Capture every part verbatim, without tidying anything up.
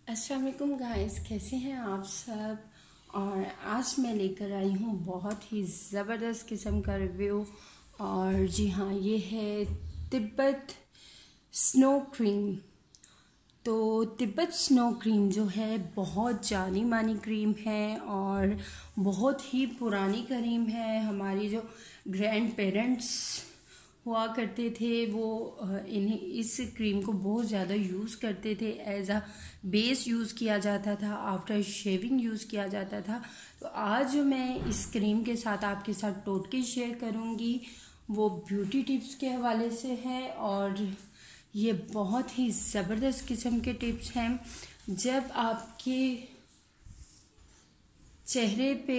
अस्सलाम वालेकुम गाइस, कैसे हैं आप सब। और आज मैं लेकर आई हूँ बहुत ही ज़बरदस्त किस्म का रिव्यू। और जी हाँ, ये है तिब्बत स्नो क्रीम। तो तिब्बत स्नो क्रीम जो है बहुत जानी मानी क्रीम है और बहुत ही पुरानी क्रीम है। हमारी जो ग्रैंड पेरेंट्स हुआ करते थे वो इन्हें इस क्रीम को बहुत ज़्यादा यूज़ करते थे। एज अ बेस यूज़ किया जाता था, आफ्टर शेविंग यूज़ किया जाता था। तो आज जो मैं इस क्रीम के साथ आपके साथ टोटके शेयर करूँगी वो ब्यूटी टिप्स के हवाले से है। और ये बहुत ही ज़बरदस्त किस्म के टिप्स हैं। जब आपके चेहरे पे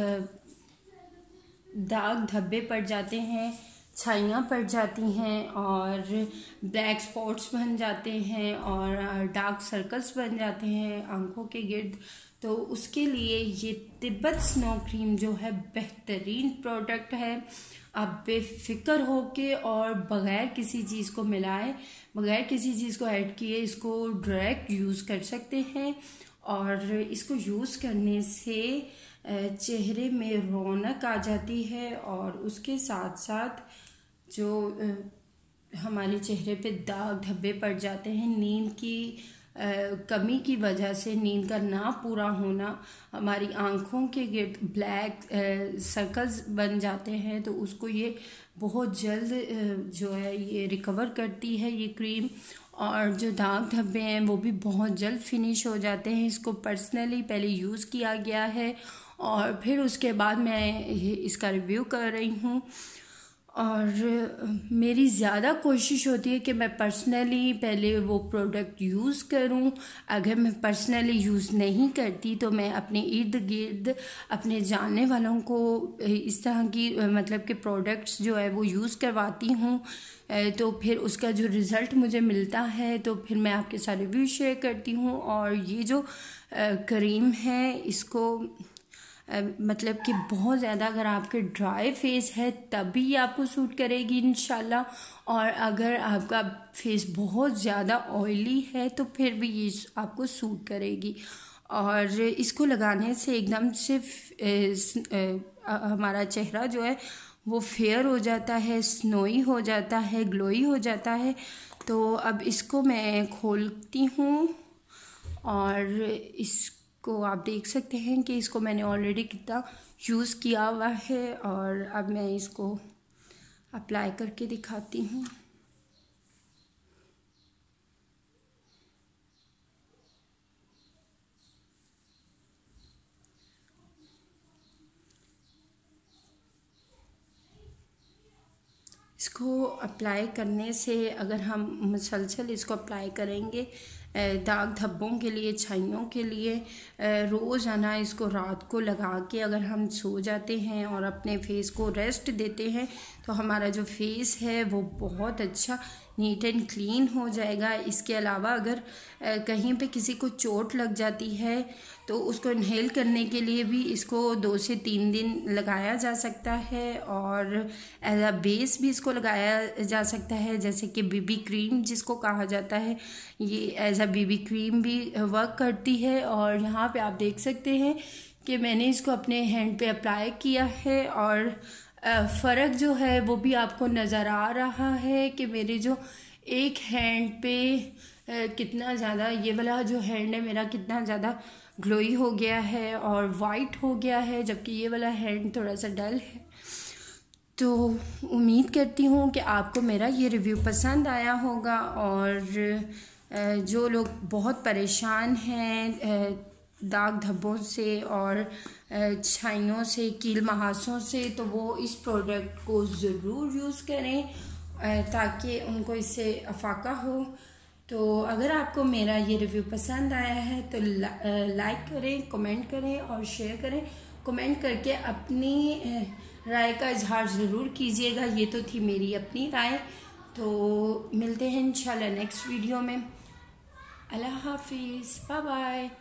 दाग धब्बे पड़ जाते हैं, छाइयाँ पड़ जाती हैं और ब्लैक स्पॉट्स बन जाते हैं और डार्क सर्कल्स बन जाते हैं आंखों के गिर्द, तो उसके लिए ये तिब्बत स्नो क्रीम जो है बेहतरीन प्रोडक्ट है। आप बेफिक्र होके और बग़ैर किसी चीज़ को मिलाए, बग़ैर किसी चीज़ को ऐड किए इसको डायरेक्ट यूज़ कर सकते हैं। और इसको यूज़ करने से चेहरे में रौनक आ जाती है और उसके साथ साथ जो हमारे चेहरे पे दाग धब्बे पड़ जाते हैं नींद की कमी की वजह से, नींद का ना पूरा होना, हमारी आँखों के गिर्द ब्लैक सर्कल्स बन जाते हैं, तो उसको ये बहुत जल्द जो है ये रिकवर करती है ये क्रीम। और जो दाग धब्बे हैं वो भी बहुत जल्द फिनिश हो जाते हैं। इसको पर्सनली पहले यूज़ किया गया है और फिर उसके बाद मैं इसका रिव्यू कर रही हूँ। और मेरी ज़्यादा कोशिश होती है कि मैं पर्सनली पहले वो प्रोडक्ट यूज़ करूं। अगर मैं पर्सनली यूज़ नहीं करती तो मैं अपने इर्द गिर्द अपने जानने वालों को इस तरह की मतलब कि प्रोडक्ट्स जो है वो यूज़ करवाती हूँ। तो फिर उसका जो रिज़ल्ट मुझे मिलता है तो फिर मैं आपके साथ रिव्यू शेयर करती हूँ। और ये जो क्रीम है इसको मतलब कि बहुत ज़्यादा अगर आपके ड्राई फेस है तभी ये आपको सूट करेगी इंशाल्लाह। और अगर आपका फेस बहुत ज़्यादा ऑयली है तो फिर भी ये आपको सूट करेगी। और इसको लगाने से एकदम से हमारा चेहरा जो है वो फेयर हो जाता है, स्नोई हो जाता है, ग्लोई हो जाता है। तो अब इसको मैं खोलती हूँ और इस को आप देख सकते हैं कि इसको मैंने ऑलरेडी कितना यूज़ किया हुआ है। और अब मैं इसको अप्लाई करके दिखाती हूँ। इसको अप्लाई करने से अगर हम मुसलसल इसको अप्लाई करेंगे दाग धब्बों के लिए, छाइयों के लिए, रोज़ाना इसको रात को लगा के अगर हम सो जाते हैं और अपने फेस को रेस्ट देते हैं तो हमारा जो फेस है वो बहुत अच्छा नीट एंड क्लीन हो जाएगा। इसके अलावा अगर कहीं पे किसी को चोट लग जाती है तो उसको इन्हेल करने के लिए भी इसको दो से तीन दिन लगाया जा सकता है। और एज अ बेस भी इसको लगाया जा सकता है, जैसे कि बीबी क्रीम जिसको कहा जाता है, ये एज अ बीबी क्रीम भी वर्क करती है। और यहाँ पे आप देख सकते हैं कि मैंने इसको अपने हैंड पे अप्लाई किया है और फ़र्क जो है वो भी आपको नज़र आ रहा है कि मेरे जो एक हैंड पे कितना ज़्यादा, ये वाला जो हैंड है मेरा कितना ज़्यादा ग्लोई हो गया है और वाइट हो गया है, जबकि ये वाला हैंड थोड़ा सा डल है। तो उम्मीद करती हूँ कि आपको मेरा ये रिव्यू पसंद आया होगा। और जो लोग बहुत परेशान हैं दाग धब्बों से और छाइयों से, कील महासों से, तो वो इस प्रोडक्ट को ज़रूर यूज़ करें ताकि उनको इससे अफाका हो। तो अगर आपको मेरा ये रिव्यू पसंद आया है तो ला, लाइक करें, कमेंट करें और शेयर करें। कमेंट करके अपनी राय का इजहार ज़रूर कीजिएगा। ये तो थी मेरी अपनी राय। तो मिलते हैं इंशाल्लाह नेक्स्ट वीडियो में। अल्लाह हाफिज़, बाय बाय।